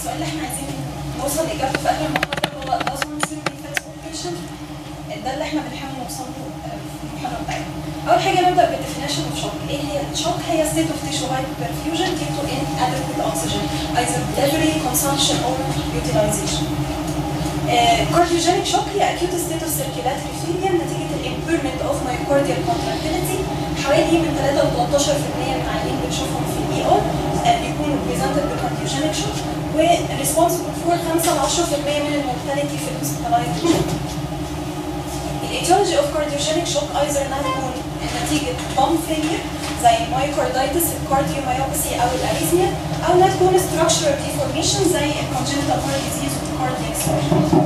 السؤال اللي احنا عايزين نوصل لاجابته في اخر المحاضره هو does one symptom affect all patients؟ ده اللي احنا بنحاول نوصل له في المحاضره بتاعتنا. اول حاجه نبدا بالديفينيشن اوف شوك. ايه هي الشوك؟ هي state of tissue hyperperfusion due to inadequate oxygen either delivery, consumption or utilization. Cardiogenic shock هي acute state of circulatory failure نتيجه impairment of myocardial contractility. حوالي من 3 ل 13% من العيانين بنشوفهم في الاي ار بيكونوا presented بكارديوجينيك شوك و responsible for 5 ل 10% من المورتاليتي في الهوسبيتالايزد شوك. الايتيولوجي اوف cardiogenic shock either انها تكون نتيجه pump failure زي المايوكاردايتس، الكارديوميوباثي او الاريثميا، او انها تكون structural deformation زي الcongenital heart disease والcardiac surgery.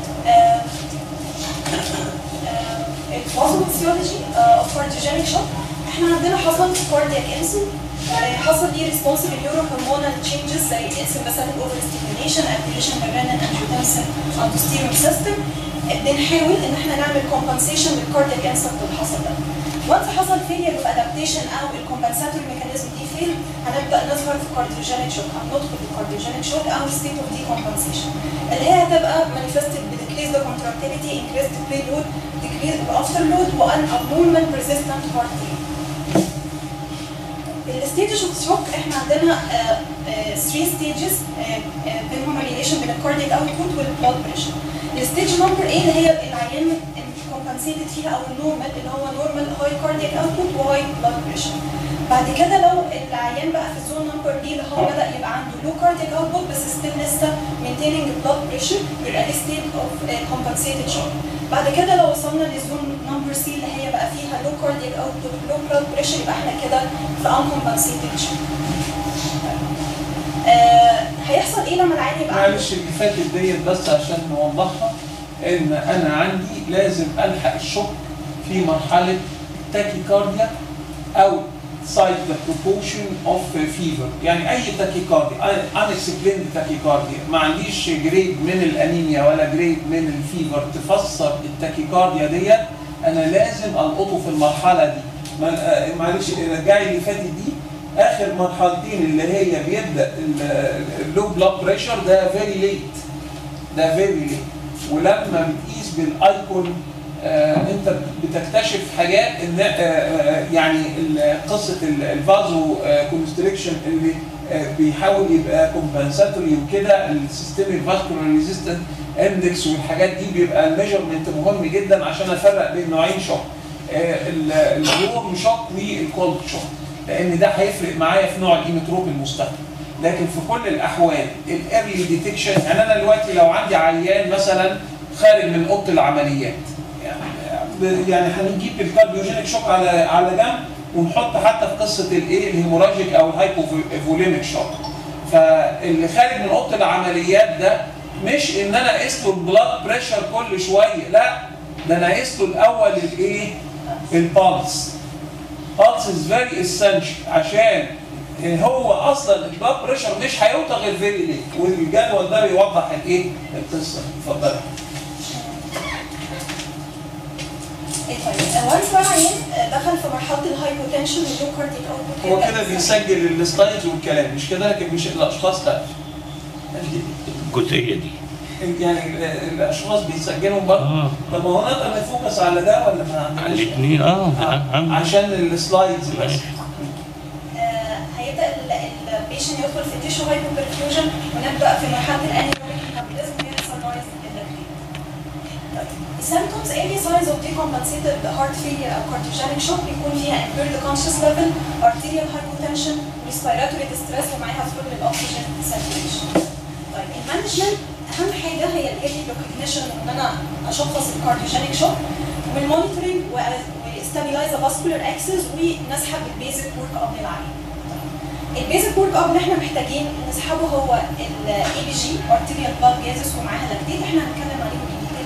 الباثوفيسيولوجي اوف cardiogenic shock احنا عندنا حصل cardiac insulin، حصل ليه responsive neurohormonal changes زي sympathetic overstimulation, activation of renin angiotensin aldosterone system. بنحاول ان احنا نعمل compensation للcardiac insult اللي حصل ده. وانس حصل failure of adaptation او الcompensatory mechanism دي fail، هنبدا نظهر في cardiogenic shock، هندخل في cardiogenic shock او state of decompensation اللي هي هتبقى manifested ب decreased contractility, increased preload, decreased afterload و abnormal persistent heart rate. الستيجز اوف شوك احنا عندنا 3 ستيجز بينهم ريليشن بين الكاردياك اوتبوت والبلاد بريشر. الستيج نمبر ايه اللي هي العيان كومبنسيتد فيها او النورمال اللي هو نورمال هاي كاردياك اوتبوت وهاي بلاد بريشر. بعد كده لو العيان بقى في الزون نمبر دي اللي هو بدا يبقى عنده لو كاردياك اوتبوت بس ستيل لسه مينتيننج بلاد بريشر، يبقى دي ستيت اوف كومبنسيتد شوك. بعد كده لو وصلنا للزون نمبر سي اللي هي بقى فيها لو كاردياك اوتبوت لو بلاد بريشر، يبقى احنا كده في uncompensated shock. هيحصل ايه لما العيان يبقى معلش اللي فاتت ديت بس عشان نوضحها ان انا عندي لازم الحق الشوك في مرحله تاكيكارديا او سايد ذا بروبورشن اوف فيفر. يعني اي تاكيكارديا انكسبليند تاكيكارديا ما عنديش جريد من الانيميا ولا جريد من الفيفر تفسر التاكيكارديا ديت، انا لازم القطه في المرحله دي. معلش رجعي اللي فاتت دي، اخر مرحلتين اللي هي بيبدا اللو بلاد بريشر ده فيري ليت، ده فيري ليت. ولما بتقيس بالايكون انت بتكتشف حاجات ان يعني قصه الفازو كونستريكشن اللي بيحاول يبقى كومبنساتوري وكده، السيستميك فاسكولار ريزيستنت اندكس والحاجات دي بيبقى الميجرمنت مهم جدا عشان افرق بين نوعين شوك، الورم شوك والكولد شوك، لان ده هيفرق معايا في نوع الايميتروب المستخدم. لكن في كل الاحوال الايرلي ديتكشن، يعني انا دلوقتي لو عندي عيان مثلا خارج من اوضه العمليات، يعني هنجيب الكارديوجينيك شوك على جنب ونحط حتى في قصه الايه الهيموراجيك او الهايبوفوليميك شوك. فاللي خارج من اوضه العمليات ده مش ان انا اقيس له البلاد بريشر كل شويه، لا ده انا اقيس له الاول الايه البالس. pulse is very essential عشان هو اصلا البلاد بريشر مش هيوطى غير فيري ليت، والجدول ده بيوضح الايه القصه. اتفضلي. طيب وانس بقى عيان دخل في مرحله الهايبوتنشن واللو كاردياك اوتبوت، هو كده بيسجل السلايدز والكلام مش كده، لكن مش الاشخاص لا. الجزئيه دي يعني الاشخاص بيسجلهم برضه. طب ما هو نقدر نفوكس على ده ولا ما عندناش؟ على الاثنين عشان السلايدز بس. هيبدا البيشن يدخل في تيشو هايبوبرفيوجن ونبدا في مرحله الانيوريك ميتابوليزم ويحصل رايز للكريم. السيمبتومز اي ساينز اوف decompensated heart failure او cardiogenic shock بيكون فيها impaired conscious level, arterial hypotension, respiratory distress ومعاها فلول للاكسجين saturation. طيب المانجمنت اهم حاجه هي الايرلي ريكوجنيشن ان انا اشخص الكارديوجينيك شوك، والمونيتورنج وستابيلايز فاسكولار اكسس ونسحب البيزك ورك اب للعيان. البيزك ورك اب اللي احنا محتاجين نسحبه هو الاي بي جي arterial blood gases ومعاها لاكتيت، احنا هنتكلم عليهم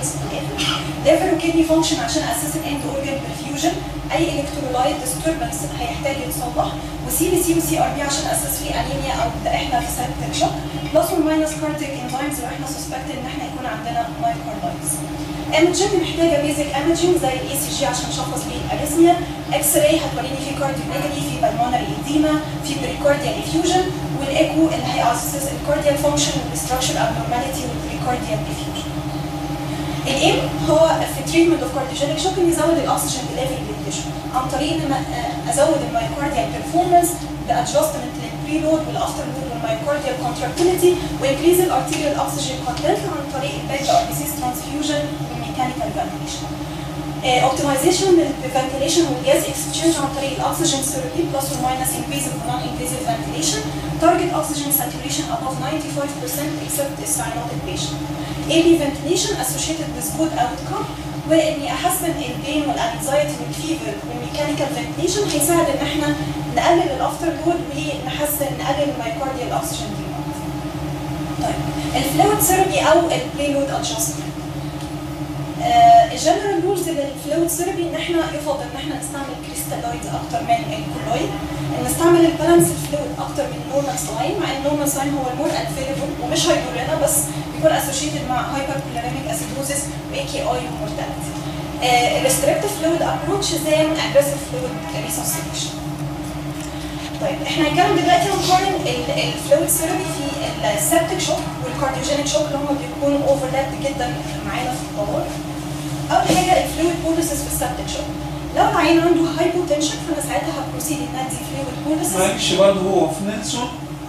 فينز في الاخر. ليفر وكدني فانكشن عشان اساس الاند اورجان برفيوجن، اي الكترولايت ديستربنس هيحتاج يتصلح، وسي بي سي وسي ار بي عشان اساس في انيميا او ده احنا في سيبتك شوك، بلس وماينس كارديك انزايمز لو احنا سسبكت ان احنا يكون عندنا مايوكاردايتس. ايمجنج محتاجه بيزك ايمجنج زي الاي سي جي عشان اشخص بيه الاريثميا، اكس راي هتوريني في كارديوميجالي، في بالمونري ايديما، في بريكارديال افيوجن، والايكو اللي هيأسس الكارديال فانكشن والستراكشر ابنورماليتي والبريكارديال افيوجن. الايم هو في تريتمنت اوف كارديوجينيك شوك ان يزود الاكسجين ليفل بالتشو عن طريق ان انا ازود المايوكارديال بيرفورمانس بادجستمنت للبريلود والافتر لود والمايوكارديال كونتراكتيليتي، وانكريز الارتيريال اوكسجين كونتنت عن طريق البيتا ار بي سي ترانسفيوجن والميكانيكال فنتيليشن. اوبتمايزيشن للفنتيليشن والجاز اكسشينج عن طريق الاكسجين ثيرابي بلس وماينس انفيزيف ونون انفيزيف فنتيليشن. تارجت اوكسجين ساتوريشن above 95% except cyanotic patient. AB ventilation associated with good outcome، واني احسن البين والانكزايتي والفيفر والميكانيكال فنتيليشن هيساعد ان احنا نقلل الافتر لود نقلل المايوكارديال اوكسجين ديماند. طيب الفلويد ثيرابي او البريلود ادجستمنت. الجنرال رولز للفلويد ثيرابي ان احنا يفضل ان احنا نستعمل كريستالويد اكتر من الكولويد، نستعمل البالانس فلويد اكتر من النورمال سلاين، مع ان النورمال سلاين هو المور انفيلبل ومش هيضرنا بس بيكون اسوشيتد مع هايبر كوليريميك اسيدوزيس واي كي اي ومورتاليتي. الريستريكتيف فلويد ابروتش زي اجريسيف فلويد ريسوسيتيشن. طيب احنا هنتكلم دلوقتي هنقارن الفلويد ثيرابي في السبتيك شوك والكارديوجينيك شوك اللي هم بيكونوا اوفرلاب جدا معانا في الطوارئ. اول حاجه الفلويد بوليسيس في السبتيك شوك. لو العيان عنده هايبوتنشن فانا ساعتها هبروسيد ان ادي فلويد بوليسيس. معلش برضه هو في نيلسون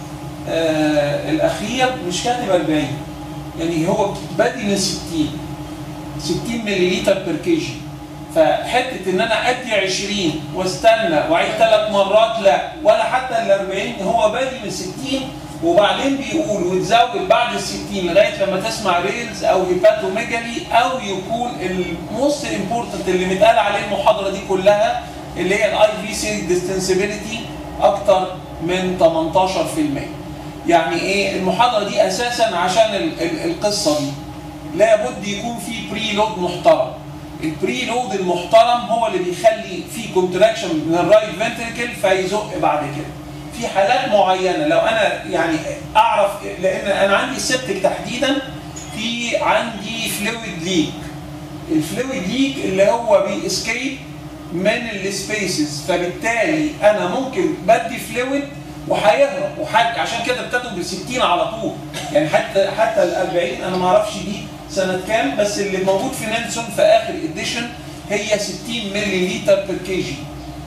الاخير مش كاتب 40، يعني هو بادي من 60 مللي بير كيجي، فحته ان انا ادي 20 واستنى واعيد 3 مرات لا، ولا حتى ال 40، هو بادي من 60 وبعدين بيقول وتزود بعد ال 60 لغايه لما تسمع ريلز او هيباتوميجالي، او يكون الموست امبورتنت اللي متقال عليه المحاضره دي كلها اللي هي الاي في سي ديستنسبيليتي اكتر من 18%. يعني ايه المحاضره دي اساسا عشان القصه دي لابد يكون في بري لود محترم. البري لود المحترم هو اللي بيخلي في كونتراكشن من الرايت فنتريكل فيزق بعد كده. في حالات معينه لو انا يعني اعرف، لان انا عندي السبتك تحديدا في عندي فلويد ليك. الفلويد ليك اللي هو بيسكيب من السبيسز، فبالتالي انا ممكن بدي فلويد وهيهرب عشان كده ابتدوا بال 60 على طول. يعني حتى ال 40 انا ما اعرفش دي سنه كام، بس اللي موجود في نيلسون في اخر اديشن هي 60 مللي بير كيجي.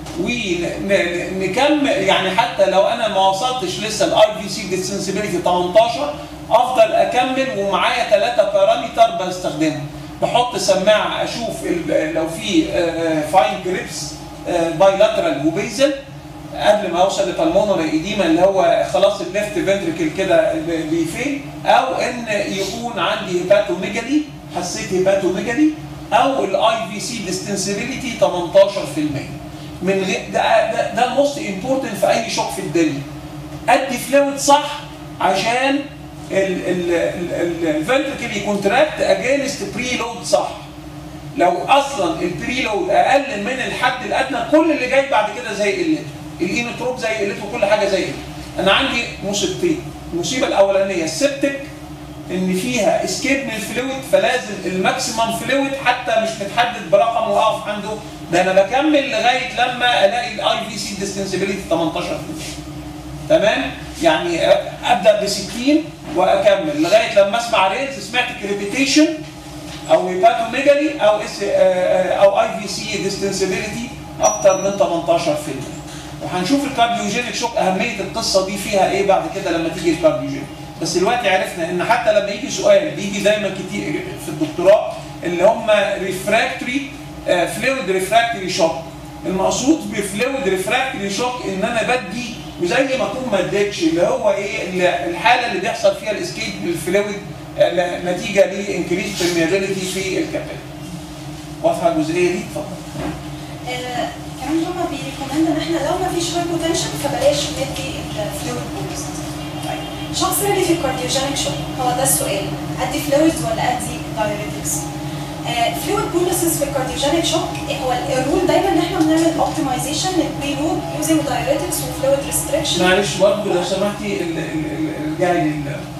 ونكمل يعني حتى لو انا ما وصلتش لسه الاي في سي ديستنسبيليتي 18 افضل اكمل ومعايا 3 بارامتر بستخدمهم. بحط سماعه اشوف لو في فاين كريبس بايلاترال وبيزل قبل ما اوصل لبالمونري ايديما اللي هو خلاص الليفت فنتريكل كده بيفيل، او ان يكون عندي هيباتوميجالي، حسيت هيباتوميجالي، او الاي في سي ديستنسبيليتي 18%. من غير ده الموست امبورتنت في اي شوك في الدنيا. ادي فلويد صح عشان الفنتريكل يكونتراكت اجينست بري لود صح. لو اصلا البري لود اقل من الحد الادنى كل اللي جاي بعد كده زي قلته، الانوتروب زي قلته وكل حاجه زي قلته. انا عندي مصيبتين. المصيبه الاولانيه السبتك ان فيها اسكيب من الفلويد، فلازم الماكسيمم فلويد حتى مش متحدد برقم واقف عنده، ده انا بكمل لغايه لما الاقي الاي في سي ديستنسبيليتي 18%. تمام؟ يعني ابدا ب 60 واكمل لغايه لما اسمع ريلز سمعت كريبيتيشن او هيباتوميجالي او اي في سي ديستنسبيليتي اكتر من 18%. وهنشوف الكارديوجينيك شوك اهميه القصه دي فيها ايه بعد كده لما تيجي الكارديوجينيك. بس دلوقتي عرفنا ان حتى لما يجي سؤال بيجي دايما كتير في الدكتوراه اللي هم ريفراكتوري فلويد ريفراكتوري شوك. المقصود بفلويد ريفراكتوري شوك ان انا بدي وزي ما اكون ما اديتش، اللي هو ايه الحاله اللي بيحصل فيها الاسكيب بالفلويد نتيجه لانكريز برميابيليتي في الكابيلاري. واضحه الجزئيه دي؟ اتفضل. كمان هما بيريكومند ان احنا لو ما فيش هايبوتنشن فبلاش ندي الفلويد بولس. طيب شخص اللي في الكارديوجينيك شوك هو ده السؤال، ادي فلويدز ولا ادي دايوريتكس؟ فلويد بوليسز في الكارديوجينيك شوك هو الرول دايما ان احنا بنعمل اوبتمايزيشن للبريلود يوزنج دايوريتكس وفلويد ريستريكشن. معلش برضه لو سمحتي ارجعي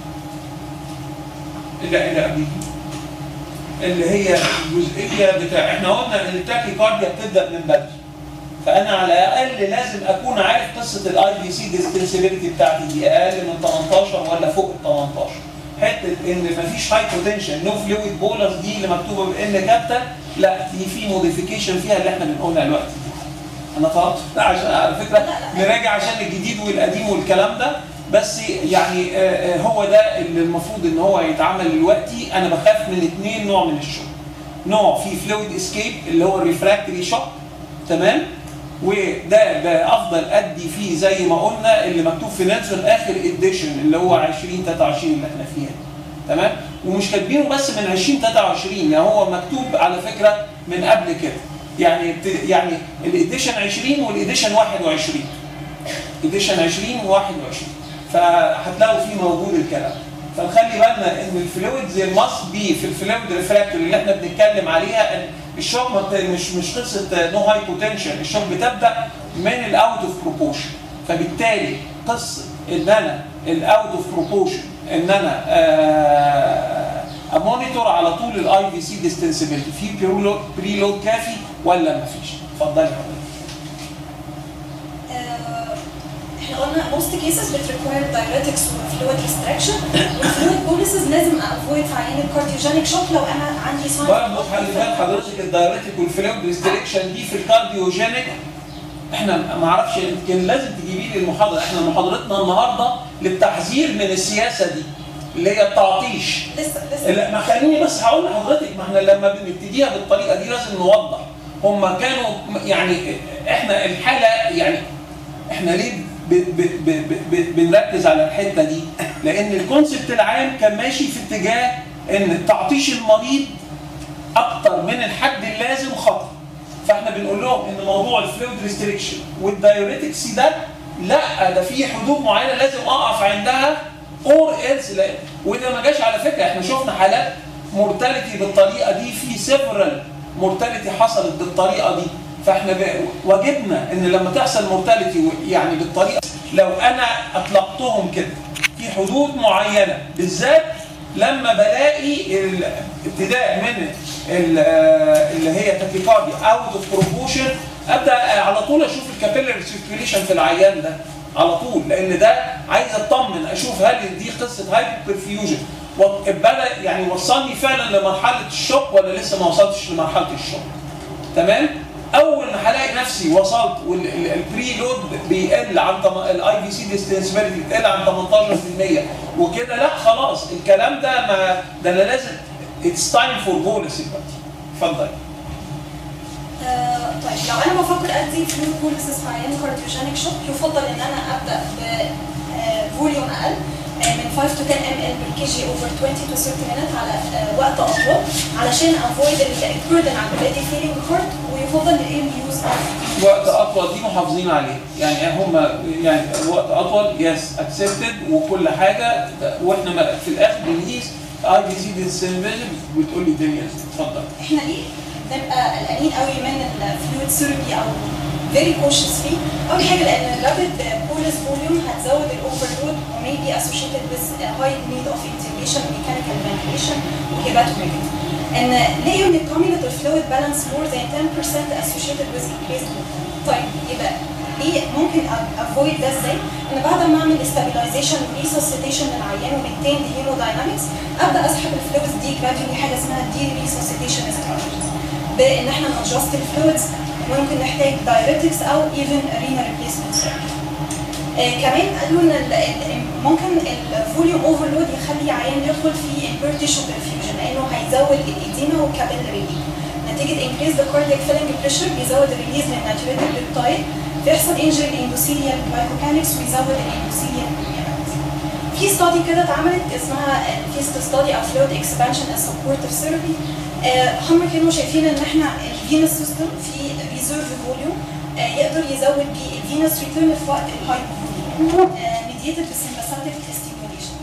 اللي قبليه اللي هي الجزئيه بتاع احنا قلنا ان التاكيكارديا بتبدا من بدري، فانا على الاقل لازم اكون عارف قصه الاي بي سي ديستنسبيلتي بتاعتي دي اقل من 18 ولا فوق ال 18. حته ان مفيش هايبوتنشن نو فلويد بولس دي اللي مكتوبه بان كابيتال، لا دي في موديفيكيشن فيها اللي احنا بنقولها دلوقتي دي. انا طلبت عشان على فكره نراجع عشان الجديد والقديم والكلام ده، بس يعني هو ده اللي المفروض ان هو يتعمل دلوقتي. انا بخاف من 2 نوع من الشوك. نوع في فلويد اسكيب اللي هو الريفراكتري شوك، تمام؟ وده بافضل ادي فيه زي ما قلنا اللي مكتوب في نيلسون اخر اديشن اللي هو 2023 اللي احنا فيها، تمام؟ ومش كاتبينه بس من 2023، يعني هو مكتوب على فكره من قبل كده، يعني الاديشن 20 والاديشن 21 اديشن 20 و21 فهتلاقوا فيه موجود الكلام. فنخلي بالنا ان الفلويدز ماست بي في الفلويد ريفراكتوري اللي احنا بنتكلم عليها. الشوك مش قصه نو هايبوتنشن، الشوك بتبدا من الاوت اوف بروبورشن، فبالتالي قصه ان انا الاوت اوف بروبورشن ان انا امونيتور على طول الاي في سي ديستنسبيلتي في بريلود كافي ولا ما فيش. اتفضلي حضرتك. احنا قلنا most cases بتريكواير diuretics وفلويد ريستريكشن، والفلويد بوليسز لازم افويد في عيان الكارديوجينيك شوك لو انا عندي ساين. برضه خلي بال حضرتك الدايوريتك والفلويد ريستريكشن دي في الكارديوجينيك احنا ما اعرفش، يمكن لازم تجيبي لي المحاضره. احنا محاضرتنا النهارده للتحذير من السياسه دي اللي هي التعطيش. لسه لا ما خليني بس هقول لحضرتك، ما احنا لما بنبتديها بالطريقه دي لازم نوضح. هم كانوا يعني احنا الحاله يعني احنا ليه بنركز على الحته دي؟ لان الكونسبت العام كان ماشي في اتجاه ان تعطيش المريض اكتر من الحد اللازم خطر. فاحنا بنقول لهم ان موضوع الفلويد ريستريكشن والدايوريتكس ده لا، ده في حدود معينه لازم اقف عندها اور ايلس. وده ما جاش على فكره، احنا شفنا حالات مورتاليتي بالطريقه دي، في سيفرال مورتاليتي حصلت بالطريقه دي. فاحنا واجبنا ان لما تحصل مورتاليتي يعني بالطريقه، لو انا اطلقتهم كده في حدود معينه، بالذات لما بلاقي ابتداء من اللي هي تاكيكارديا اوت اوف بروبوشن، ابدا على طول اشوف الكابيلاري سيركيوليشن في العيان ده على طول، لان ده عايز اطمن اشوف هل دي قصه هايبر برفيوجن بدا يعني وصلني فعلا لمرحله الشوك ولا لسه ما وصلتش لمرحله الشوك. تمام؟ اول ما هلاقي نفسي وصلت والبري لود بيقل عن الاي في سي ديستنسبيلتي بتقل عن 18% وكده، لا خلاص الكلام ده ما ده انا لازم اتس تايم فور بوليس دلوقتي. اتفضلي. طيب لو انا بفكر ادي فلويد بوليسز في عيان كارديوجينيك شوك، يفضل ان انا ابدا بفوليوم اقل من 5 to 10 ml per kg over 20 to 30 minutes على وقت اطول علشان avoid البردن على البلادي فيلينج هارت، ويفضل الايم يوز وقت اطول دي محافظين عليه، يعني هم يعني وقت اطول يس اكسبتد وكل حاجه، واحنا في الاخر بنقيس اي بي سي ديستنسبيلتي بتقول لي الدنيا. اتفضل. احنا ليه بنبقى قلقانين قوي من الفلويد ثيرابي او فيري كوشس فيه؟ اول حاجه لان الرابيد بوليس فوليوم هتزود الاوفرلود ومي بي اسوشيتد with high need of intubation mechanical ventilation وهيباتوميجري. ان لقيوا ان الكوميونيتال فلويد بالانس مور ذان 10% associated with increased blood. طيب يبقى ايه ممكن افويد ده ازاي؟ ان بعد ما اعمل stabilization وريسوسيتيشن للعيان ومينتين هيموداينامكس، ابدا اسحب الفلويدز دي جرادولي، حاجه اسمها دي ريسوسيتيشن استراتيجي، بان احنا نادجست الفلويدز. ممكن نحتاج دايوريتكس او ايفن رينا ريبليسمنت ثيرابي. كمان قالوا ان ممكن الفوليوم اوفرلود يخلي عيان يدخل في امبير تيشو برفيوجن، لانه هيزود الاديما والكابيلاري ليك. نتيجه انكريز ذا كاردياك فيلنج بريشر بيزود الريليز من الناتوريتد بيبتايد، بيحصل انجري الاندوثيليال جلايكوكانكس ويزود الاندوثيليال بروميانكس. في ستادي كده اتعملت اسمها فيست ستادي او فلويد اكسبانشن از سبورتيف ثيرابي. هم كانوا شايفين ان احنا الفينس سيستم في ريزيرف فوليوم يقدر يزود بيه الفينس ريتيرن في وقت الهايبو فوليوم ميديتد بالسمباثيك ستيميوليشن.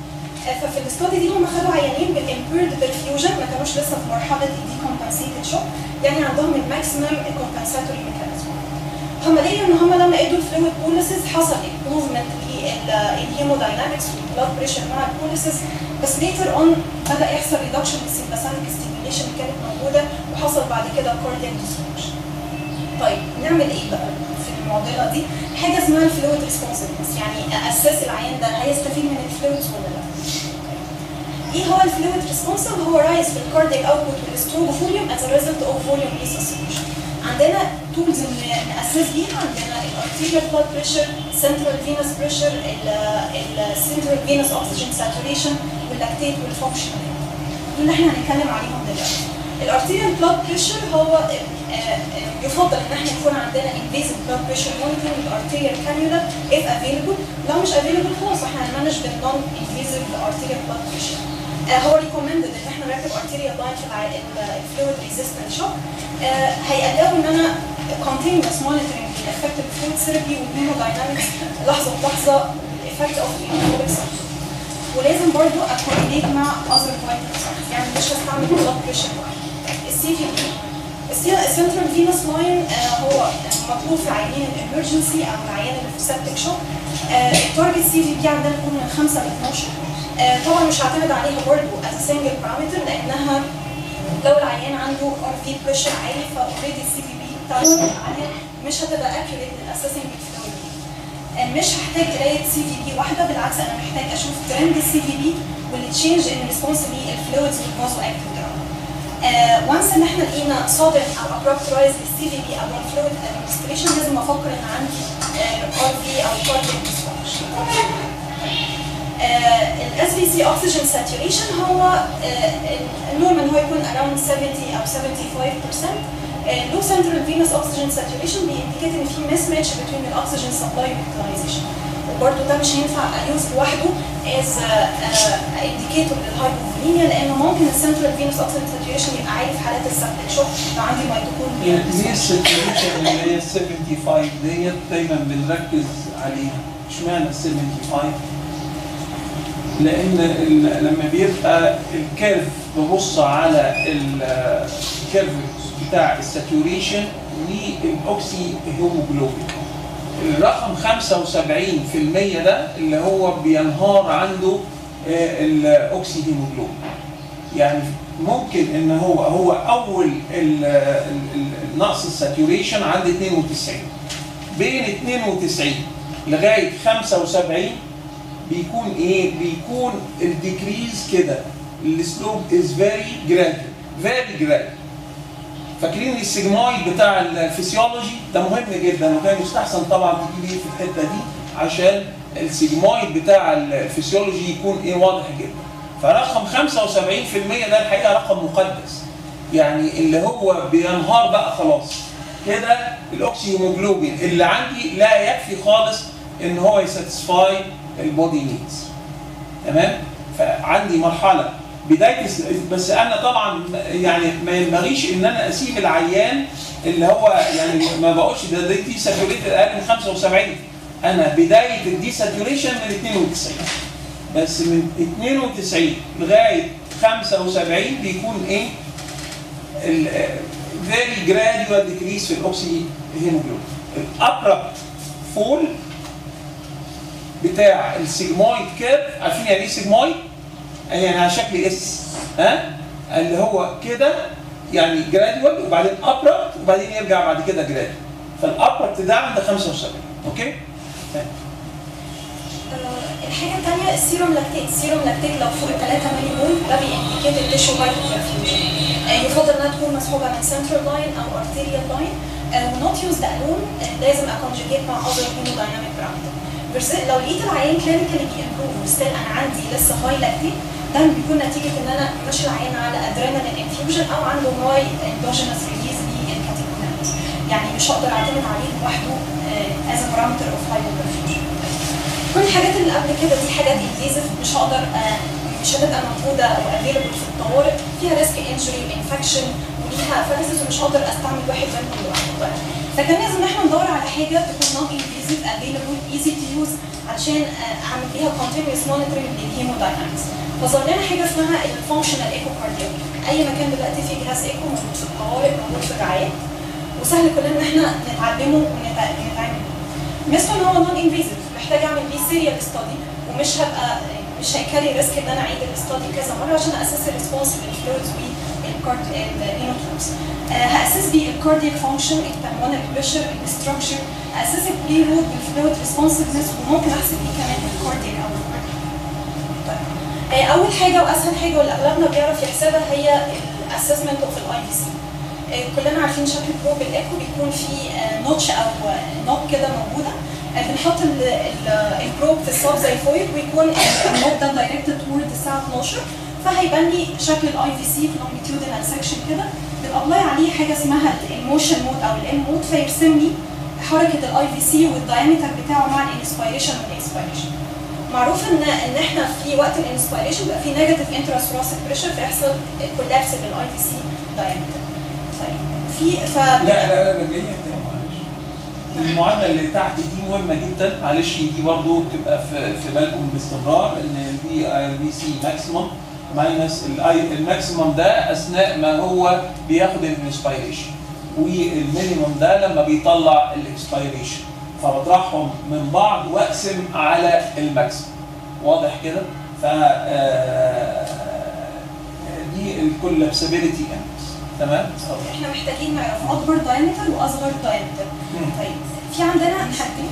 ففي الاستادي دي هم خدوا عيانين بالامبيرد بالفيوجن ما كانوش لسه في مرحله الديكومبنسيتد شوك، يعني عندهم الماكسيمم الكومبنساتوري ميكانيزم. هم لقوا ان هم لما ادوا الفلويد بوليسز حصل امبروفمنت للهيموداينامكس والبلاد بريشر مع البوليسز، بس ليتر اون بدا يحصل ريدكشن للسيمباثيك ستيميوليشن اللي كانت موجوده، وحصل بعد كده كاردياك ديسفانكشن. طيب نعمل ايه بقى في المعضله دي؟ حاجه اسمها الفلويد ريسبونسفنس، يعني اساس العيان ده هيستفيد من الفلويدز ولا لا. ايه هو الفلويد ريسبونسف؟ هو رايز في الكاردياك اوتبوت والستروك فوليوم از ريزلت اوف فوليوم ريسوسيشن. عندنا تولز ناسس بيها، عندنا الارتيريال بلاد بريشر، سنترال فينوس بريشر، السنترال فينوس اوكسجين ساتوريشن، واللاكتيت والفانكشن. دول اللي احنا هنتكلم عليهم دلوقتي. الارتيريال بلاد بريشر هو يفضل ان احنا يكون عندنا انفيزيف بلاد بريشر مونيتورنج بالارتيريال كانيولا if available، لو مش available خلاص احنا هنمانج بالنون انفيزيف ارتيريال بلاد بريشر. هو ريكومندد ان احنا نركب ارتيريال لاين في الفلويد ريزيستنت شوك. هيقدروا ان انا continuous monitoring للافكت الفلويد ثيرابي والهيموداينامكس لحظه بلحظه الافكت اوف الانفلوكس، ولازم برضو اكوردينيت مع اذر فايتال ساينز، يعني مش هستعمل بلاد بريشر واحد. السي في بي السنترال فينوس لاين هو مطلوب في عيانين الامرجنسي او العيان اللي في سبتك شوك. التارجت سي في بي عندنا بيكون من 5 ل 12. طبعا مش هعتمد عليها برضو از سنجل بارامتر، لانها لو العيان عنده ار في بريشر عالي فاوريدي السي في بي بتاعته عاليه، مش هتبقى اكيوريت للاساسنج بالفلويد. مش هحتاج قرايه سي في بي واحده، بالعكس انا محتاج اشوف ترند السي في بي والتشينج ان ريسبونس للفلويدز والفازو اكتيف دراج. وانس ان احنا لقينا صادم او ابرابت رايز للسي في بي او الفلويد ادمنستريشن، لازم افكر ان عندي ار في او كاردياك ديسفانكشن. الاس في سي اوكسجين ساتوريشن هو النورمال هو يكون around 70 او 75%. لو سنترال فينوس اوكسجين ساتوريشن بيindicate ان في مس ماتش بين الاكسجين سبلاي واليوتيلايزيشن، وبرده ده مش هينفع ايوز لوحده از انديكيتور للهايبوفوليميا، لانه ممكن السنترال فينوس اوكسجين ساتوريشن يبقى عالي في حالات السبتك شوك لو عندي ميتوكوندريا. ليه الساتوريشن اللي هي 75 ديت دايما بنركز عليها؟ اشمعنى 75؟ لان لما بيبقى الكيرف ببص على الكيرف بتاع الساتوريشن والاوكسي هيموجلوبين، الرقم 75% ده اللي هو بينهار عنده الاوكسي هيموجلوبين. يعني ممكن ان هو اول نقص الساتوريشن عند 92، بين 92 لغايه 75 بيكون ايه؟ بيكون الديكريز كده، السلوب از فيري جراديوال. فاكرين السيجمويد بتاع الفسيولوجي ده مهم جدا، وكان يستحسن طبعا تجيب ايه في الحته دي عشان السيجمويد بتاع الفسيولوجي يكون ايه واضح جدا. فرقم 75% ده الحقيقه رقم مقدس، يعني اللي هو بينهار بقى خلاص كده الاوكسي هيموجلوبين اللي عندي لا يكفي خالص ان هو يساتسفاي البودي نيدز. تمام؟ فعندي مرحله بدايه، بس انا طبعا يعني ما ينبغيش ان انا اسيب العيان اللي هو يعني ما بقولش ده دي ساتوريتد اقل من 75، انا بدايه الدي ساتوريشن من 92، بس من 92 لغايه 75 بيكون ايه؟ very gradual decrease في الاوكسي هيموجلوبين. الابرابت فول بتاع السيجمويد كيرف، عارفين يعني ايه سيجمويد؟ يعني على شكل اس، اللي هو كده يعني جراديوال وبعدين ابرابت وبعدين يرجع بعد كده جراديوال. فالابرابت ده عند 75. اوكي؟ الحاجه الثانيه السيروم لاكتيت. السيروم لاكتيت لو فوق 3 ملي مول ده بيindicate التيشو هايبوبرفيوجن. يفضل انها تكون مسحوبه من سنترال لاين او ارتيريال لاين، ونوت يوزد الون، لازم اكونجيجيت مع اذر هيمودايناميك بارامتر. بس لو لقيت العيان كلينيكالي بيمبروف وستيل انا عندي لسه هاي لاكتيت، ده بيكون نتيجه ان انا ماشي العيان على ادرينالين انفيوجن او عنده هاي اندوجينوس ريليز للكاتيكولامينز، يعني مش هقدر اعتمد عليه لوحده از بارامتر اوف هايبوبرفيوجن. كل الحاجات اللي قبل كده دي حاجات انفيزيف، مش هقدر مش هتبقى موجوده وافيلبل في الطوارئ، فيها ريسك انجري وانفكشن وليها فاليسز، ومش هقدر استعمل واحد منهم لوحده. فكان لازم ان احنا ندور على حاجه تكون نون انفيزيف افيلبل ايزي تو يوز علشان اعمل بيها continuous monitoring للهيموداينامكس. فظهر لنا حاجه اسمها الفانكشنال ايكو كارديوجرام. اي مكان دلوقتي فيه جهاز ايكو موجود في الطوارئ، موجود في الرعايات، وسهل كلنا ان احنا نتعلمه ونتعامل معاه. مثل ان هو نون انفيزيف، محتاج اعمل بيه سيريال ستادي، ومش هبقى مش هيكاري ريسك ان انا اعيد الاستادي كذا مره عشان اسس الريسبونس للفلويدز والهيموتروبس. هاسس بيه الكاردياك فانكشن، البلمونري بريشر، الاستراكشر، اسس البري لود بالفلويد ريسبونسفنس، وممكن احسب بيه كمان الكاردياك او اول حاجه واسهل حاجه واللي اغلبنا بيعرف يحسبها هي الاسسمنت اوف الاي في سي. كلنا عارفين شكل بروب الايكو بيكون فيه نوتش او نوب كده موجوده، بنحط البروب في الصاب زي فويل، ويكون النوب ده دايركتد تورد الساعه 12، فهيبان لي شكل الاي في سي في لونجيتيودنال سكشن كده. بنابلاي عليه حاجه اسمها الموشن مود او الام مود، فيرسم لي حركه الاي في سي والدايمتر بتاعه مع الانسبيريشن والاكسبيريشن. معروف ان احنا في وقت الانسبيريشن بيبقى في نيجاتيف انتراثوراسيك بريشر، فيحصل كولابس بالاي في سي دايمتر. طيب لا جايه المعادله اللي تحت دي مهمه جدا، معلش دي برضه تبقى في بالكم باستمرار، ان البي سي ماكسيمم ماينس الماكسيمم ده اثناء ما هو بياخد الانسبيريشن، والمينيمم ده لما بيطلع الاكسبيريشن، فبطرحهم من بعض واقسم على الماكسيمم. واضح كده؟ ف دي الكولابسابيلتي اندكس. تمام؟ احنا محتاجين نعرف اكبر دايمتر واصغر دايمتر. طيب في عندنا حاجتين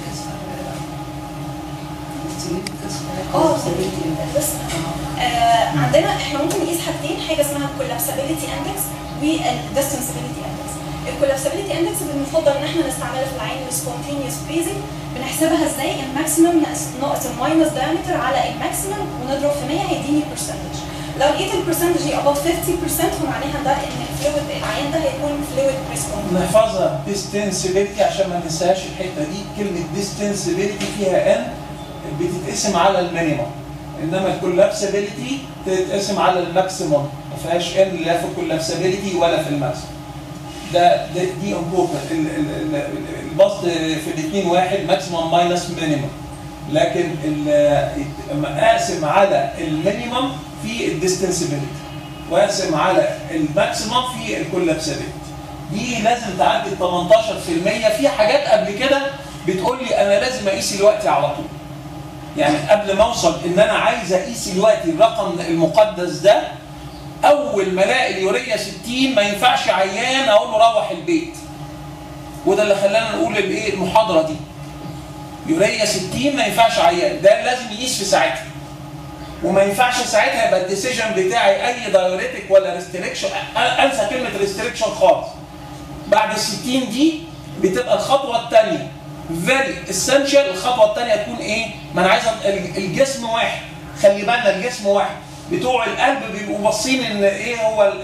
عندنا احنا ممكن نقيس حاجتين، حاجه اسمها الكولابسابيلتي اندكس والديستنسابيلتي اندكس. الكولابسابيلتي اندكس بنفضل ان احنا نستعملها في العين السبونتينيوس بريزنج. بنحسبها ازاي؟ الماكسيمم ناقص الماينس دايمتر على الماكسيمم ونضرب في 100 هيديني برسنتج. لو لقيت البرسنتج above 50% فمعناها ده ان الفلويد العيان ده هيكون فلويد ريسبوند. نحفظها ديستنسابيلتي عشان ما ننساهاش الحته دي. كلمه ديستنسابيلتي فيها ان بتتقسم على المينيمم، انما الكولابسابيلتي تتقسم على الماكسيمم، ما فيهاش ان لا في الكولابسابيلتي ولا في الماكسيمم. دي امبورتنت. البسط في الاثنين واحد، ماكسيمم ماينس مينيمم، لكن اقسم على المينيمم في الديستنسابيلتي واقسم على الماكسيمم في الكولابسابيلتي. دي لازم تعدي 18%. في حاجات قبل كده بتقول لي انا لازم اقيس الوقت على طول، يعني قبل ما اوصل ان انا عايز اقيس الوقت الرقم المقدس ده، اول ما الاقي اليوريا 60 ما ينفعش عيان اقول له روح البيت. وده اللي خلانا نقول الايه المحاضره دي. يوريا 60 ما ينفعش عيان، ده لازم يقيس في ساعتها. وما ينفعش ساعتها يبقى الديسيجن بتاعي اي دايوريتك ولا ريستريكشن، انسى كلمه ريستريكشن خالص. بعد ال 60 دي بتبقى الخطوه الثانيه فيري اسينشال. الخطوه الثانيه تكون ايه؟ ما انا عايز الجسم واحد، خلي بالنا الجسم واحد. بتوع القلب بيبقوا باصين ان ايه هو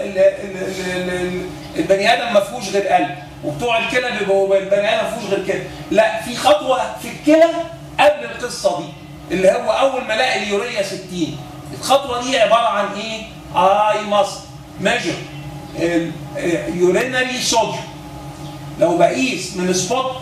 البني ادم ما فيهوش غير قلب، وبتوع الكلى بيبقوا البني ادم ما فيهوش غير كلى. لا، في خطوه في الكلى قبل القصه دي اللي هو اول ما الاقي اليوريا 60. الخطوه دي عباره عن ايه؟ I must measure urinary sodium. لو بقيس من سبوت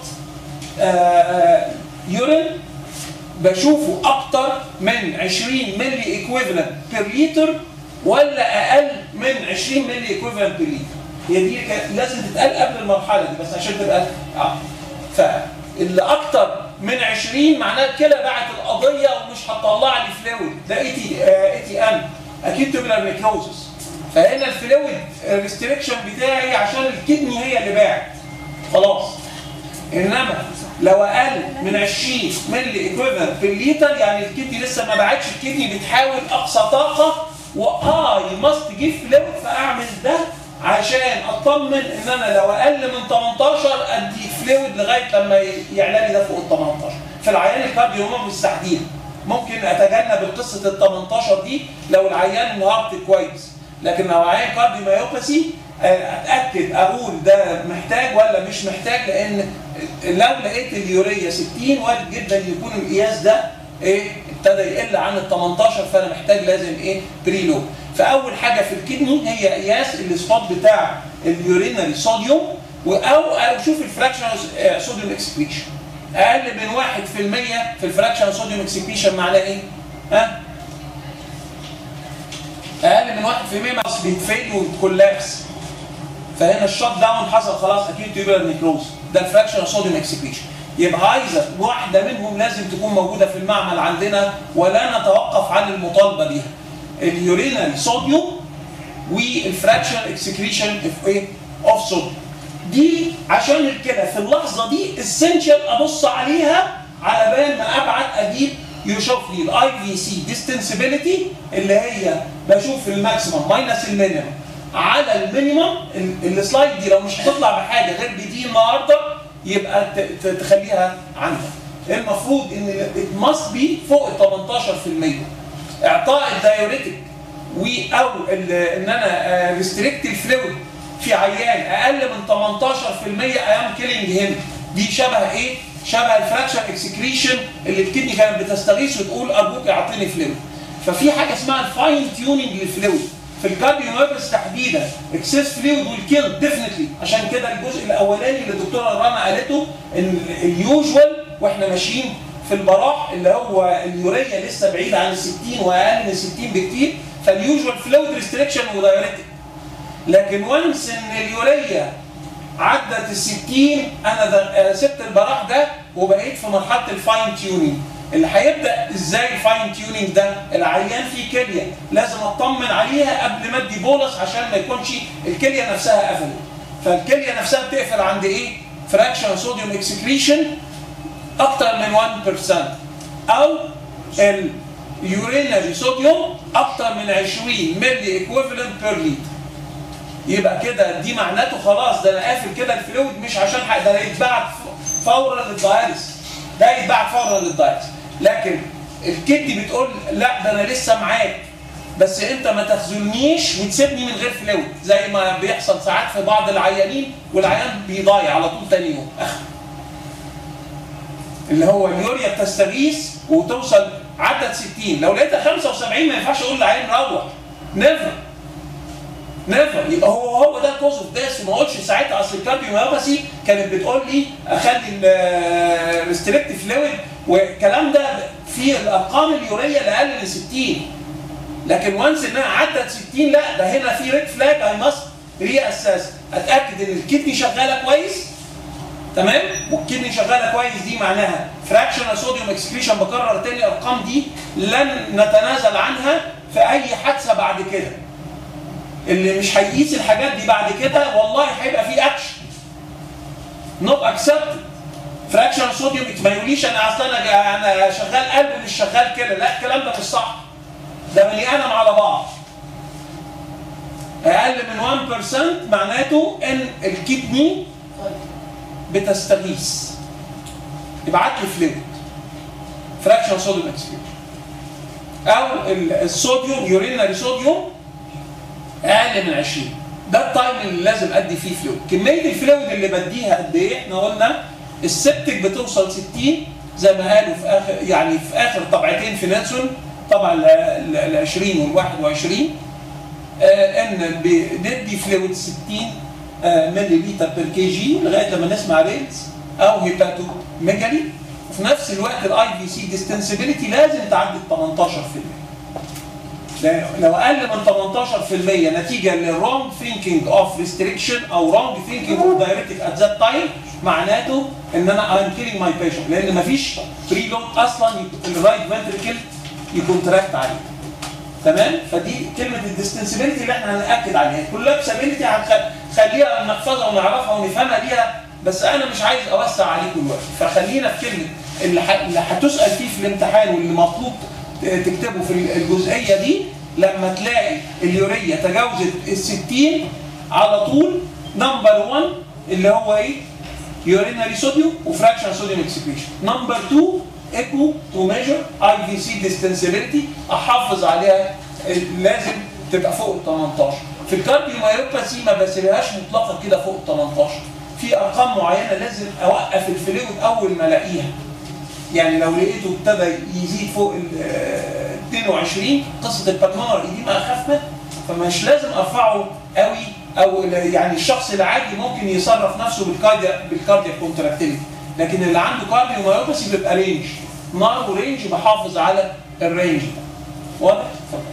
يورين بشوفه اكتر من 20 ملي ايكويفالنت بير لتر ولا اقل من 20 ملي ايكويفالنت بير لتر. هي دي لازم تتقال قبل المرحله دي بس عشان تبقى فاللي اكتر من 20 معناه الكلى باعت القضيه ومش هتطلع لي فلويد، ده اي تي ان اكيد تبلر نيكروزس. فهنا الفلويد ريستريكشن بتاعي عشان الكدني هي اللي باعت خلاص. انما لو اقل من 20 ملي ايكويفالنت بالليتر يعني الكدني لسه ما باعتش، الكدني بتحاول اقصى طاقه واي ماست جيف فلويد، فاعمل ده عشان اطمن ان انا لو اقل من 18 ادي فلويد لغايه لما يعلى لي ده فوق ال 18. في العيان الكارديوميوباثي تحديدا ممكن اتجنب القصه ال 18 دي لو العيان الهارت كويس، لكن لو عيان كارديوميوباثي اتاكد اقول ده محتاج ولا مش محتاج، لان لو لقيت اليوريا 60 وارد جدا يكون القياس ده ايه ابتدى يقل عن ال 18، فانا محتاج لازم ايه بريلود. فاول حاجه في الكدني هي قياس السبوت بتاع اليورينري صوديوم او شوف الفراكشن صوديوم اكسكريشن اقل من 1% في الفراكشن صوديوم اكسكريشن معناه ايه؟ ها؟ اقل من 1% بيتفيد ويتكولابس. فهنا الشوت داون حصل خلاص اكيد تيوبولار نيكروز، ده الفراكشن صوديوم اكسكريشن. يبقى عايزه واحده منهم لازم تكون موجوده في المعمل عندنا ولا نتوقف عن المطالبه بيها. اليورينال صوديوم والفراكشن اكسكريشن اوف صوديوم. دي عشان الكلى في اللحظه دي اسينشال ابص عليها على بال ما ابعت اجيب يشوف لي الاي في سي ديستنسبيليتي اللي هي بشوف الماكسيمم ماينس المينيمم على المينيمم. السلايد دي لو مش هتطلع بحاجه غير بدي النهارده يبقى تخليها عندك. المفروض ان ماست بي فوق ال 18%. اعطاء الدايوريتك او ان انا ريستريكت الفلويد في عيان اقل من 18% ايام كيلينج هيم. دي شبه ايه؟ شبه الفراكشن اكسكريشن اللي الكدني كانت بتستغيث وتقول ارجوك اعطيني فلويد. ففي حاجه اسمها الفاين تيوننج للفلويد في الكارديوميوباثي تحديدا. اكسس فلويد ويل كيل ديفنتلي. عشان كده الجزء الاولاني اللي الدكتوره رنا قالته ان اليوجوال واحنا ماشيين في البراح اللي هو اليوريا لسه بعيد عن ال 60 واقل من 60 بكتير، فاليوجوال فلويد ريستريكشن ودايوريتك. لكن وانس ان اليوريا عدت ال 60 انا سبت البراح ده وبقيت في مرحله الفاين تيونينج. اللي هيبدا ازاي الفاين تيونينج ده؟ العيان فيه كليه لازم اطمن عليها قبل ما ادي بولس عشان ما يكونش الكليه نفسها قفلت. فالكليه نفسها بتقفل عند ايه؟ فراكشن صوديوم اكسكريشن اكتر من 1% او اليورينري صوديوم اكتر من 20 ملي ايكويفالنت بير لتر. يبقى كده دي معناته خلاص ده انا قافل كده الفلويد مش عشان ده يتبعت فورا للداياليس. ده يتبعت فورا للداياليس. لكن الكدني بتقول لا ده انا لسه معاك بس انت ما تخذلنيش وتسيبني من غير فلويد زي ما بيحصل ساعات في بعض العيانين والعيان بيضايع على طول تاني يوم اللي هو اليوريا بتستغيث وتوصل عدد 60. لو لقيتها 75 ما ينفعش اقول للعيان روح. نيفر يبقى هو ده الكوز اوف ديث. وما اقولش ساعتها اصل الكارديوميوباثي كانت بتقول لي اخلي الريستريكت فلويد والكلام ده في الارقام اليوريه اللي اقل من 60. لكن وانس انها عدت 60 لا ده هنا في ريد فلاج اي ماست ري اساس اتاكد ان الكدني شغاله كويس. تمام؟ والكدني شغاله كويس دي معناها فراكشن صوديوم اكسكريشن. بكرر تاني الارقام دي لن نتنازل عنها في اي حادثه بعد كده. اللي مش هيقيس الحاجات دي بعد كده والله هيبقى في اكشن. نوت اكسبت فراكشن صوديوم. ما يقوليش انا اصل انا شغال قلب مش شغال كده. لا الكلام ده مش صح. ده بني ادم على بعض. اقل من 1% معناته ان الكدني بتستغيث. ابعت لي فلويد فراكشن صوديوم اكسكريشن او الصوديوم يورينري صوديوم اقل من 20. ده التايم اللي لازم ادي فيه فلويد. كميه الفلويد اللي بديها قد ايه؟ احنا قلنا السبتك بتوصل 60 زي ما قالوا في اخر يعني في اخر طبعتين في نيلسون طبعا ال 20 وال 21 ان بندي فلويد 60 ملي لتر بير كي جي لغايه لما نسمع ريلز او هيباتو ميجالي. وفي نفس الوقت الاي في سي ديستنسبيليتي لازم تعدي 18%. لو اقل من 18% نتيجه للرونج ثينكينج اوف ريستريكشن او رونج ثينكينج اوف دايركتيك ات ذات تايم معناته ان انا ام كيلينج ماي بيشنت لان مفيش بري لود اصلا الرايت فنتريكل يكونتراكت عليه. تمام؟ فدي كلمه الديستنسبيليتي اللي احنا هنأكد عليها. كولابسابيلتي هنخليها نحفظها ونعرفها ونفهمها ليها بس انا مش عايز اوسع عليكم دلوقتي. فخلينا في كلمه اللي هتسال فيه في الامتحان واللي مطلوب تكتبه في الجزئيه دي لما تلاقي اليوريا تجاوزت ال 60 على طول نمبر 1 اللي هو ايه؟ يورينري صوديوم وفراكشن صوديوم اكسكريشن. نمبر 2 ايكو تو ميجر اي في سي ديستنسبيليتي احافظ عليها لازم تبقى فوق ال 18. في الكارديوميوباثي ما بسيبهاش مطلقه كده فوق ال 18. في ارقام معينه لازم اوقف الفلويد اول ما الاقيها. يعني لو لقيته ابتدى يزيد فوق ال 22 قصه البلمونر ايديما اخف منها فمش لازم ارفعه قوي او يعني الشخص العادي ممكن يصرف نفسه بالكاردياك كونتراكتيليتي، لكن اللي عنده كارديوميوباثي بيبقى رينج، نار ورينج بحافظ على الرينج ده. واضح؟ اتفضل.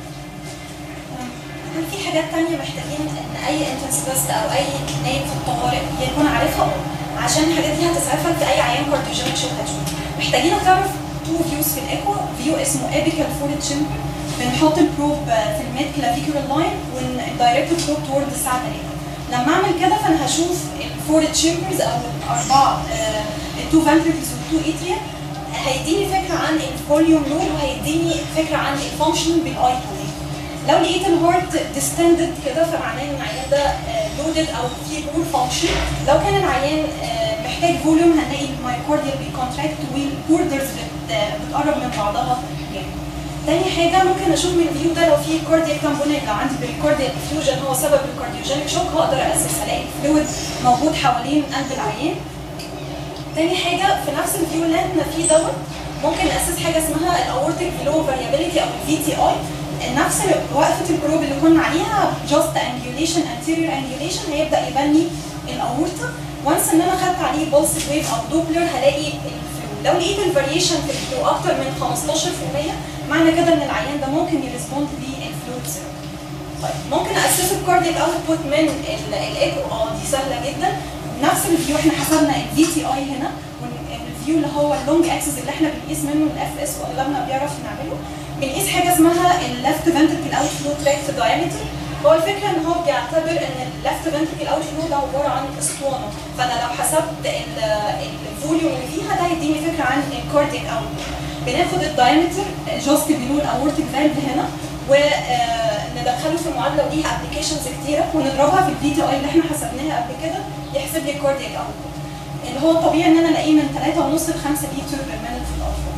هل في حاجات تانية محتاجين ان اي انتنسيفست او اي نايم في الطوارئ يكون عارفها؟ عشان الحاجات دي هتسعفك في اي عيان كارديوجينيك شوك هتشوف. محتاجينك تعرف تو فيوز في الايكو، فيو اسمه ابيكال فورد تشامبر، بنحط البروب في الميد كلافيكولار لاين وندايركت البروب تورد الساعه 3. لما اعمل كده فانا هشوف الفورد تشامبرز او الاربعه التو فانتريكلز والتو اتريا، هيديني فكره عن الفوليوم لود وهيديني فكره عن الفانكشن بالاي بولي. لو لقيت الهارت ديستندد كده فمعناه ان العيان ده لودد او في بور فانكشن. لو كان العيان محتاج فوليوم هنلاقي المايوكارديال بيكونتراكت والبوردرز بتقرب من بعضها يعني. تاني حاجه ممكن اشوف من الفيو ده لو في كاردياك كومبوننت، لو عندي بريكارديال افيوجن هو سبب الكارديوجينيك شوك هقدر اسس الاقي الفلويد موجود حوالين قلب العيان. تاني حاجه في نفس الفيو اللي احنا فيه دوت ممكن اسس حاجه اسمها الاورتيك فلو فاريابيليتي او الفي تي اي. نفس وقفه البروب اللي كنا عليها جاست انجيوليشن انتيريور انجيوليشن هيبدا يبان لي الاورتا. وانس ان انا خدت عليه بولس ويف او دوبلر هلاقي الفلو. لو لقيت الفاريشن في الفلو اكتر من 15% معنى كده ان العيان ده ممكن يرسبوند للفلويد سيرم. طيب ممكن اسس الكاردياك اوتبوت من الايكو، دي سهله جدا. نفس الفيو احنا حسبنا الفي تي اي هنا، والفيو اللي هو اللونج اكسس اللي احنا بنقيس منه الاف اس واغلبنا بيعرف نعمله، بنقيس حاجه اسمها الليفت فنتركل اوت فلو تراكت دايمتر. هو الفكره ان هو بيعتبر ان الليفت فنتركل اوت فلو ده عباره عن اسطوانه، فانا لو حسبت الفوليوم اللي فيها ده هيديني فكره عن الكاردياك اوت. بناخد الدايمتر جاست بلو الاورتيك فالف هنا وندخله في المعادله ودي ابلكيشنز كتيره ونضربها في الفي تي اي اللي احنا حسبناها قبل كده يحسب لي الكاردياك اوت، اللي هو الطبيعي ان انا الاقيه من 3.5 ل 5 لتر بير مينت في الاطفال.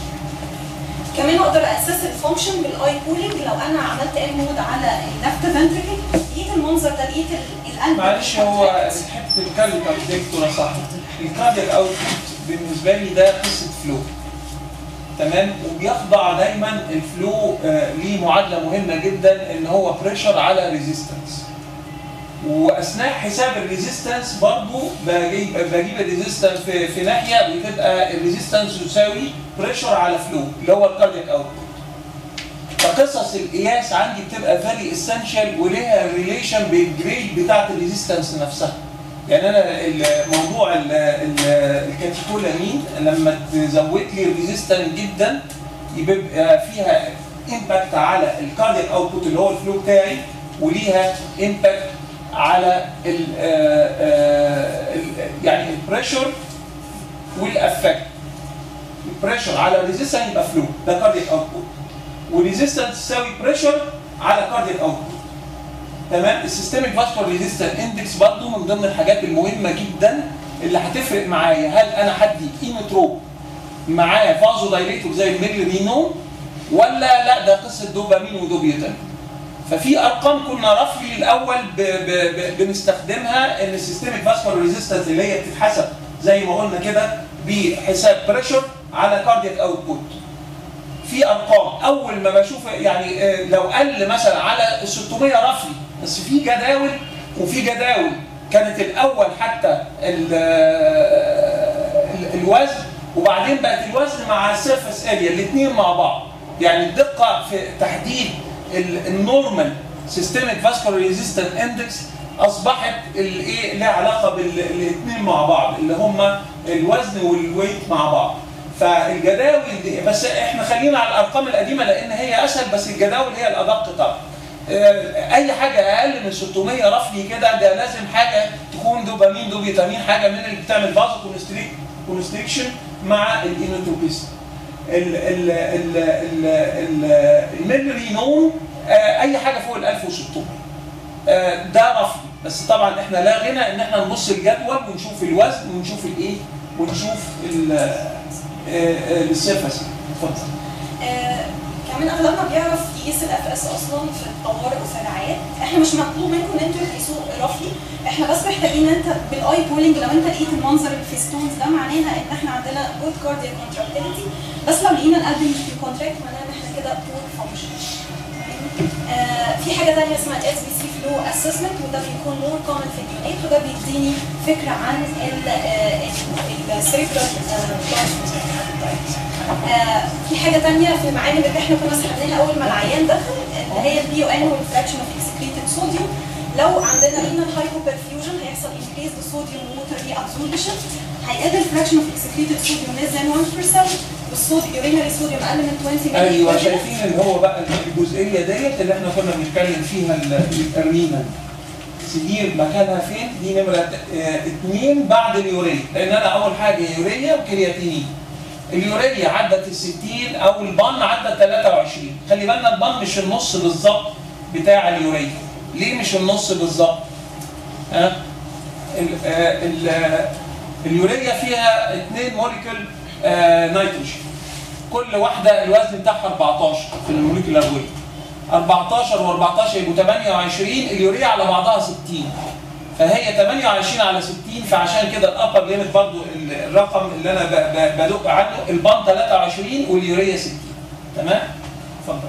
كمان اقدر اسس الفانكشن بالاي كولينج. لو انا عملت ام مود على الليفت فنتركل لقيت المنظر ده، لقيت القلب. معلش هو حته الكاردياك اوت دكتوره صح، الكاردياك اوت بالنسبه لي ده قصه فلو تمام، وبيخضع دايما الفلو ليه معادله مهمه جدا ان هو بريشر على ريزيستنس. واثناء حساب الريزيستنس برضو بجيب الريزيستنس في ناحيه بتبقى الريزيستنس يساوي بريشر على فلو اللي هو الكاردياك اوت. فقصص القياس عندي بتبقى فيري اسينشال وليها ريليشن بالجريد بتاعت الريزيستنس نفسها. يعني انا الموضوع الكاتيكولامين لما تزود لي الريزيستنس جدا يبقى فيها امباكت على الكاردياك اوتبوت اللي هو الفلو بتاعي، وليها امباكت على يعني البريشر والافكت. البريشر على الريزيستنس يبقى فلو ده كاردياك اوتبوت، والريزيستنس تساوي بريشر على كاردياك اوتبوت تمام. السيستميك فاسكولار ريزيستنس اندكس برضه من ضمن الحاجات المهمه جدا اللي هتفرق معايا هل انا هدي اينوتروب معاه فازو دايليتور زي الميلرينون ولا لا ده قصه دوبامين ودوبيوتامين. ففي ارقام كنا رفلي الاول بنستخدمها ان السيستميك فاسكولار ريزيستنس اللي هي بتتحسب زي ما قلنا كده بحساب بريشر على كاردياك اوتبوت. في ارقام اول ما بشوف يعني لو قل مثلا على 600 رفلي، بس في جداول وفي جداول كانت الاول حتى الوزن وبعدين بقت الوزن مع السيرفس اريا الاثنين مع بعض. يعني الدقه في تحديد النورمال سيستميك فاسكولار ريزيستنس اندكس اصبحت الايه لها علاقه بالاثنين مع بعض اللي هم الوزن والويت مع بعض. فالجداول دي بس احنا خلينا على الارقام القديمه لان هي اسهل، بس الجداول هي الادق طبعا. اي حاجه اقل من 600 رفلي كده ده لازم حاجه تكون دوبامين دوبيتامين، حاجه من اللي بتعمل فازو كونستريكشن مع الانوتروبيست. الميلرينون اي حاجه فوق ال 1600 ده رفلي، بس طبعا احنا لا غنى ان احنا نبص الجدول ونشوف الوزن ونشوف الايه ونشوف السيرفس. اتفضل. كمان اغلبنا بيعرف يقيس الاف اس اصلا في الطوارئ وفي الرعايات. احنا مش مطلوب منكم ان انتوا تقيسوه رفلي، احنا بس محتاجين ان انت بالاي بولينج لو انت لقيت المنظر الفيستونز ده معناها ان احنا عندنا جود كاردياك كونتراكتيليتي، بس لو لقينا القلب مش بيكونتراكت معناها ان احنا كده بور فانكشن. في حاجه ثانيه اسمها الاس بي سي فلو اسسمنت، وده بيكون مور كومن في اليونيت، وده بيديني فكره عن السيركلر في حاجه ثانيه في المعامل اللي احنا كنا سحبناها اول ما العيان دخل، اللي هي البي او ان والفراكشن اوف اكسكريتد صوديوم. لو عندنا رينال هايبوبرفيوجن هيحصل انكريز الصوديوم ووتر ري ابزوربشن، هيقل الفراكشن اوف اكسكريتد صوديوم less than 1%، والصوديوم يورينري صوديوم اقل من 20 مللي. ايوه شايفين اللي هو بقى الجزئيه ديت اللي احنا كنا بنتكلم فيها الرينال سيدير مكانها فين؟ دي نمره 2 بعد اليوريا، لان انا اول حاجه يوريا وكرياتينين. اليوريا عدت ال 60 او البن عدت 23. خلي بالنا البن مش النص بالظبط بتاع اليوريا. ليه مش النص بالظبط؟ اليوريا فيها 2 موليكول نيتروجين، كل واحده الوزن بتاعها 14 في الموليكولار ويت. 14 و14 يبقوا 28، اليوريا على بعضها 60. فهي 28 على 60، فعشان كده الابر ليميت برضو الرقم اللي انا بدق عنه البان 23 واليوريا 60. تمام؟ اتفضل.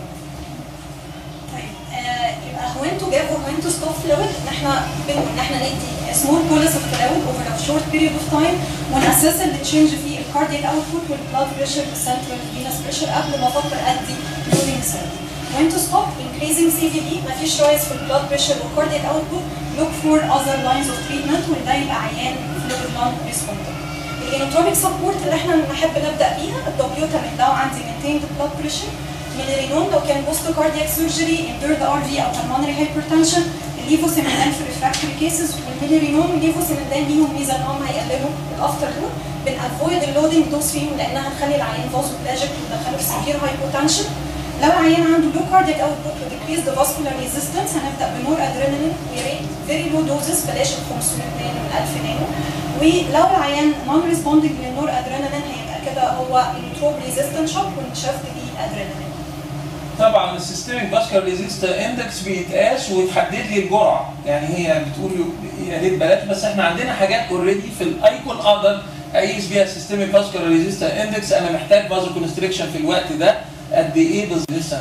طيب يبقى هو انتوا جابوا هو انتوا ستوب فلويد ان احنا ندي سمول بولس اوف فلويد اوفر ا شورت بيريود اوف تايم وناسس التشينج في الكاردياك اوتبوت والبلاد بريشر والسنترال فينس بريشر قبل ما افكر ادي لودنج ثيرابي. When to stop increasing CVD مفيش رايز في البلاد بريشر والكاردياك اوتبوت، look for other lines of treatment وده يبقى عيان fluid non responder. الانوتروبيك سبورت اللي احنا نحب نبدا بيها الدوبيوتامين لو عندي maintained blood pressure، ميلارينون لو كان بوست كاردياك سيرجري endured RV او pulmonary hypertension، الليفوسيميدان في refractory cases، والميلارينون والليفوسيميدان ليهم ميزه ان هم هيقللوا الافتر لود، بنافويد اللودنج دوز فيهم لانها هتخلي العيان فازوبلاجيك وتدخله في سيفير هايبوتنشن. لو العيان عنده لو كاردياك اوتبوت وديكريز ذا فاسكولار ريزيستنس هنبدا بنور ادرينالين ويا ريت فيري لو دوزز، بلاش ال 500 نانو وال 1000 نانو. ولو العيان نون ريسبوندنج للنور ادرينالين هيبقى كده هو انتروب ريزيستنت شوك ونشفت بيه ادرينالين. طبعا السيستميك فاسكولار ريزيست اندكس بيتقاس ويتحدد لي الجرعه، يعني هي بتقول يا ريت بلاش، بس احنا عندنا حاجات اوريدي في الايكون اقدر اقيس بيها السيستميك فاسكولار ريزيست اندكس. انا محتاج فازو كونستريكشن في الوقت ده قد ايه بالظبط؟ لسه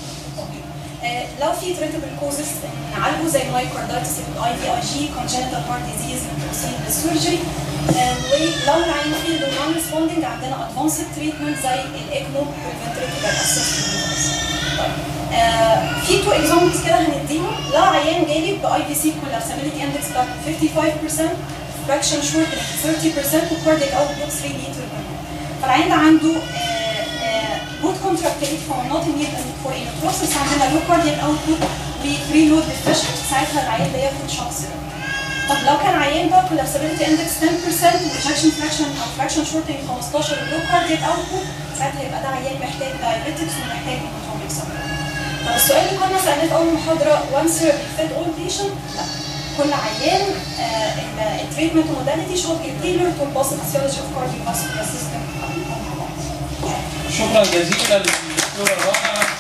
لو في تريتبل كوزز نعالجه زي المايكاردايتس الاي في اي جي كونجنتال هارت ديزيز بروسيد للسيرجري. ولو العين فيه نون ريسبوندنج عندنا ادفانسد تريتمنت زي الاكمو والفنتريكولار اسيست. في تو اكزامبلز كده هنديهم. لو عيان جالي باي في سي كولابسابيلتي اندكس بتاعته 55%، فراكشن شورت 30% وكاردياك اوتبوت 3 لتر، فالعيان ده عنده good contractility for not need for intraocular، عندنا low cardiac output وفري لود deficient، ساعتها العيان ده ياخد شوك ثيرابي. طب لو كان عيان بقى collapsibility index 10% وايجكشن فراكشن او فراكشن شورتنج 15 low cardiac output، ساعتها يبقى ده عيان محتاج diuretics ومحتاج inotropic support. طب السؤال اللي كنا سالناه في اول محاضره one therapy fit all patient؟ لا، كل عيان التريتمنت modality should be tailored to pathophysiology of cardiovascular system. شكرا جزيلا للدكتوره رنا.